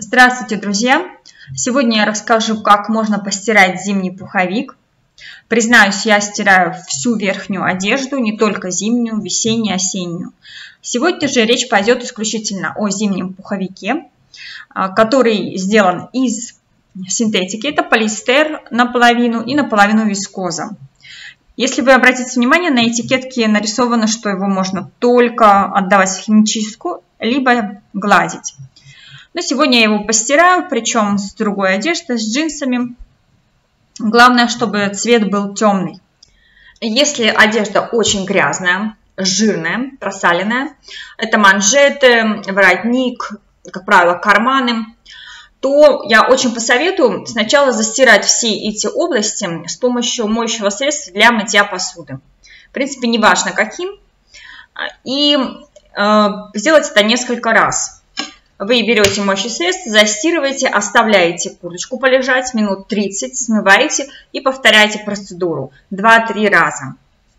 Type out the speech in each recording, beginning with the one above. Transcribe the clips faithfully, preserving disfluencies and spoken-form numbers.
Здравствуйте, друзья! Сегодня я расскажу, как можно постирать зимний пуховик. Признаюсь, я стираю всю верхнюю одежду, не только зимнюю, весеннюю, осеннюю. Сегодня же речь пойдет исключительно о зимнем пуховике, который сделан из синтетики. Это полиэстер наполовину и наполовину вискоза. Если вы обратите внимание, на этикетке нарисовано, что его можно только отдавать в химчистку, либо гладить. Но сегодня я его постираю, причем с другой одеждой, с джинсами. Главное, чтобы цвет был темный. Если одежда очень грязная, жирная, просаленная, это манжеты, воротник, как правило, карманы, то я очень посоветую сначала застирать все эти области с помощью моющего средства для мытья посуды. В принципе, неважно каким. И э, сделать это несколько раз. Вы берете моющее средство, застирываете, оставляете курточку полежать минут тридцать, смываете и повторяете процедуру два-три раза.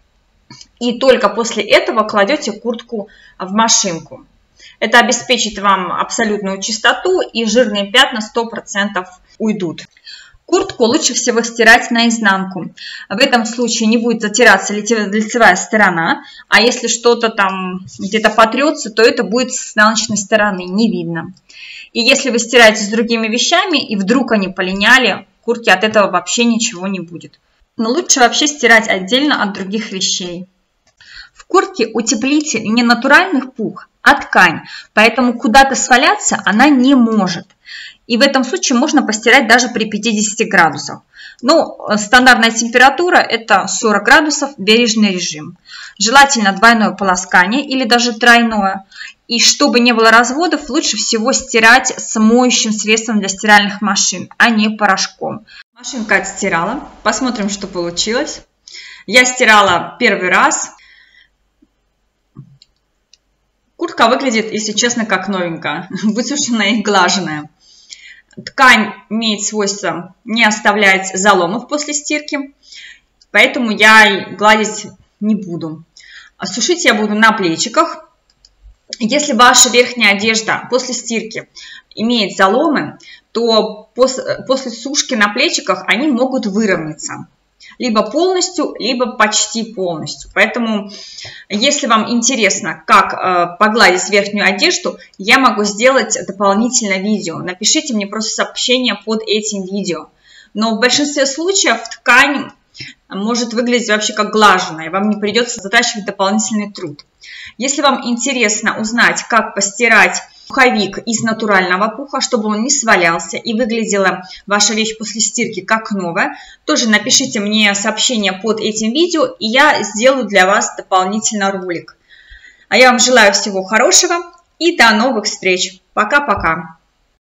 И только после этого кладете куртку в машинку. Это обеспечит вам абсолютную чистоту, и жирные пятна сто процентов уйдут. Куртку лучше всего стирать наизнанку. В этом случае не будет затираться лицевая сторона, а если что-то там где-то потрется, то это будет с изнаночной стороны, не видно. И если вы стираете с другими вещами, и вдруг они полиняли, куртке от этого вообще ничего не будет. Но лучше вообще стирать отдельно от других вещей. В куртке утеплитель не натуральный пух, а ткань, поэтому куда-то сваляться она не может. И в этом случае можно постирать даже при пятидесяти градусах. Ну, стандартная температура это сорок градусов, бережный режим. Желательно двойное полоскание или даже тройное. И чтобы не было разводов, лучше всего стирать с моющим средством для стиральных машин, а не порошком. Машинка отстирала. Посмотрим, что получилось. Я стирала первый раз. Куртка выглядит, если честно, как новенькая, высушенная и глаженная. Ткань имеет свойство не оставлять заломов после стирки, поэтому я гладить не буду. Сушить я буду на плечиках. Если ваша верхняя одежда после стирки имеет заломы, то после, после сушки на плечиках они могут выровняться. Либо полностью, либо почти полностью. Поэтому, если вам интересно, как э, погладить верхнюю одежду, я могу сделать дополнительное видео. Напишите мне просто сообщение под этим видео. Но в большинстве случаев ткань может выглядеть вообще как глаженная. Вам не придется затрачивать дополнительный труд. Если вам интересно узнать, как постирать пуховик из натурального пуха, чтобы он не свалялся и выглядела ваша вещь после стирки как новая, тоже напишите мне сообщение под этим видео, и я сделаю для вас дополнительно ролик. А я вам желаю всего хорошего и до новых встреч. Пока-пока.